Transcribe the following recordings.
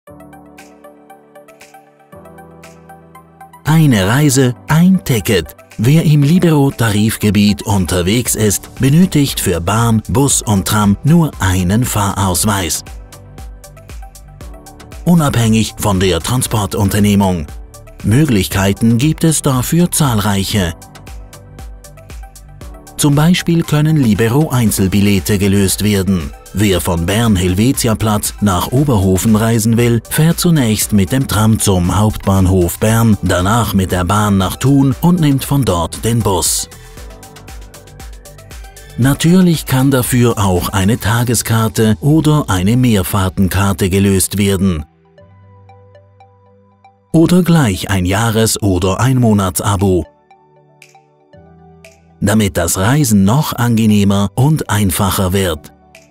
Eine Reise, ein Ticket. Wer im Libero-Tarifgebiet unterwegs ist, benötigt für Bahn, Bus und Tram nur einen Fahrausweis. Unabhängig von der Transportunternehmung. Möglichkeiten gibt es dafür zahlreiche. Zum Beispiel können Libero-Einzelbillete gelöst werden. Wer von Bern-Helvetiaplatz nach Oberhofen reisen will, fährt zunächst mit dem Tram zum Hauptbahnhof Bern, danach mit der Bahn nach Thun und nimmt von dort den Bus. Natürlich kann dafür auch eine Tageskarte oder eine Mehrfahrtenkarte gelöst werden. Oder gleich ein Jahres- oder ein Monatsabo. Damit das Reisen noch angenehmer und einfacher wird.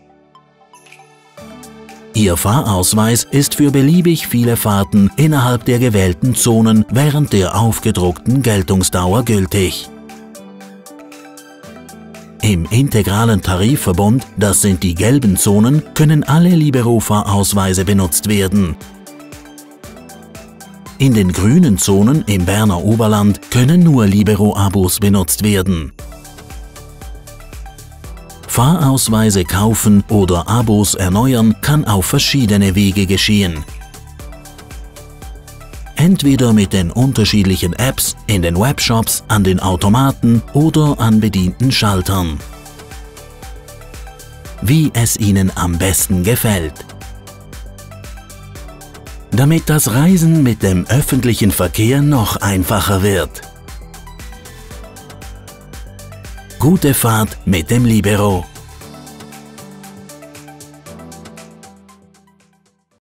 Ihr Fahrausweis ist für beliebig viele Fahrten innerhalb der gewählten Zonen während der aufgedruckten Geltungsdauer gültig. Im integralen Tarifverbund, das sind die gelben Zonen, können alle Libero-Fahrausweise benutzt werden. In den grünen Zonen im Berner Oberland können nur Libero-Abos benutzt werden. Fahrausweise kaufen oder Abos erneuern kann auf verschiedene Wege geschehen. Entweder mit den unterschiedlichen Apps, in den Webshops, an den Automaten oder an bedienten Schaltern. Wie es Ihnen am besten gefällt. Damit das Reisen mit dem öffentlichen Verkehr noch einfacher wird. Gute Fahrt mit dem Libero.